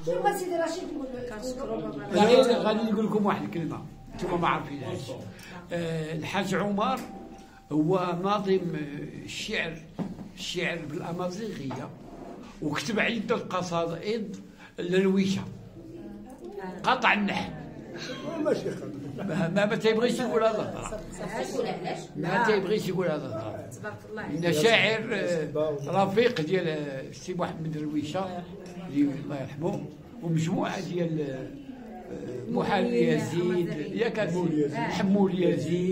شوف سيدي رشيد غادي نقول لكم واحد الكلمه انتم ما عارفينهاش. الحاج عمر هو ناظم الشعر بالامازيغيه، وكتب عده قصائد للويشه قطع النحو. ماشي خاطر ما تيبغيش يقول هذا الهضره، ما تيبغيش يقول هذا الهضره. تبارك الله إن شاعر رفيق ديال السي محمد الرويشه الله يرحمه، ومجموعه ديال محال يزيد ياك حمول يزيد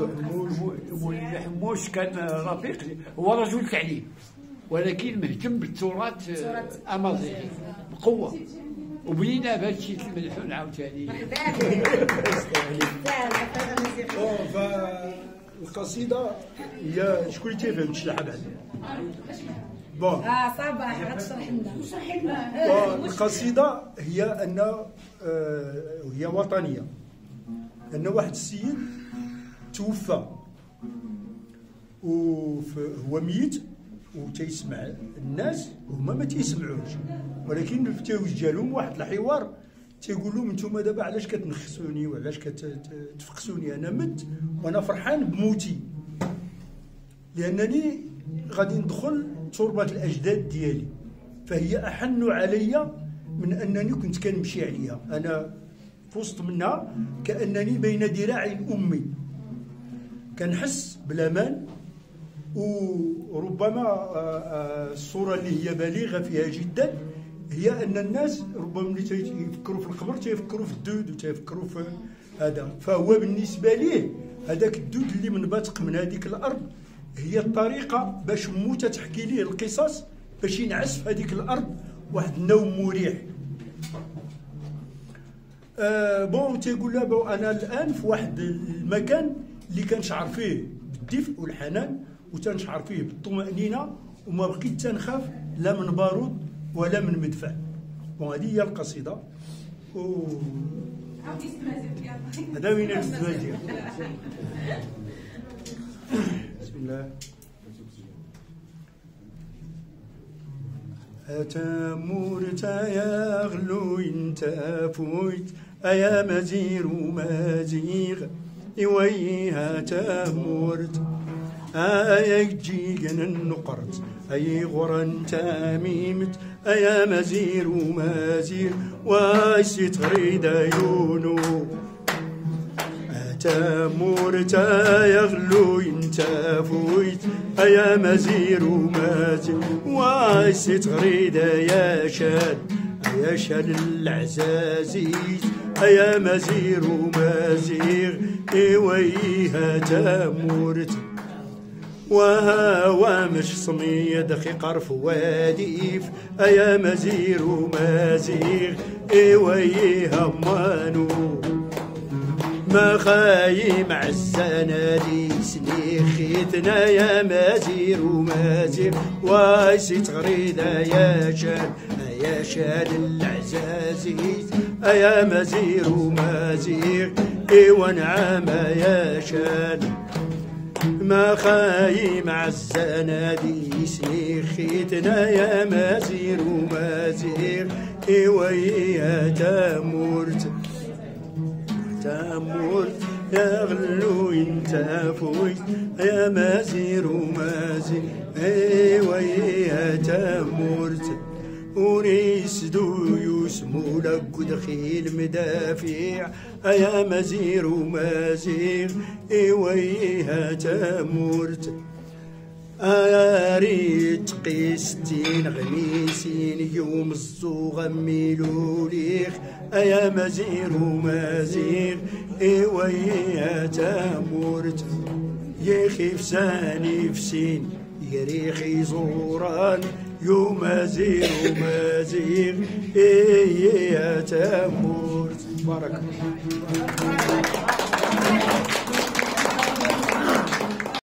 حموش كان رفيق. هو رجل تعليم ولكن مهتم بالتراث الامازيغي بقوه، وبلينا بهذا الشيء الملحون عاوتاني. فالقصيده هي شكون اللي تيفهم تشرحها بعدا؟ بون صباح غتشرح لنا. القصيده هي ان هي وطنيه، ان واحد السيد توفى وهو ميت وتيسمع الناس وهما ما تيسمعوش، ولكن الفتاويش ديالهم واحد الحوار تيقول لهم انتم دابا علاش كتنخسوني وعلاش كتفقسوني؟ انا مت وانا فرحان بموتي، لانني غادي ندخل تربه الاجداد ديالي، فهي احن علي من انني كنت كنمشي عليها. انا في وسط منها كانني بين ذراعي امي، كنحس بالامان. وربما الصوره اللي هي بالغه فيها جدا هي ان الناس ربما اللي تيفكروا في القبر تيفكروا في الدود وتيفكروا في هذا، فهو بالنسبه ليه هذاك الدود اللي منبثق من هذيك الارض هي الطريقه باش مو تحكي ليه القصص باش ينعس في هذيك الارض واحد النوم مريح. بون تيقول له انا الان في واحد المكان اللي كنشعر فيه بالدفء والحنان وتنشعر فيه بالطمأنينة وما بقيت تنخاف لا من بارود ولا من مدفع. وهذه هي القصيدة. هذا وين الاستمازيغ. بسم الله. أتمورت يا غلو انت فويت أيا مزير ومزيغ إويها تمورت أيا جيجن النقرت أي غرن تميمت أيا مزير ومزير وايسي تغريد يونو أتمورت يا غلو انت فويت أيا مزير ومزير وايسي تغريد يا شاد يا شال العزازيز أيا مزير ومزير إويها تمورت وهوا مش صمي دقيق فواديف أيا مزير ومزير إويها مانو ما خايم عالسنادي سنيخيتنا يا مزير ومزير وايسي تغريدة يا شال يا شال العزازيز أيا مزير ومزير إيوا نعم يا شال ما خايم عالسنادي سنيخيتنا يا مزير ومزير إيوا يا تمورت يا غلو انت فويت يا مزير ومزير ايوا يا تمورت وريس دو يسمو لك ودخيل مدافع يا مزير ومزير ايوا يا تمورت ريت قيستين غميسين يوم الصوغ ميلوليخ أيا مزير ومزير إيوا يا تمورت يخيف ساني في سين يريخي زوران يوم مزير ومزير إيه يا تمورت. بارك الله.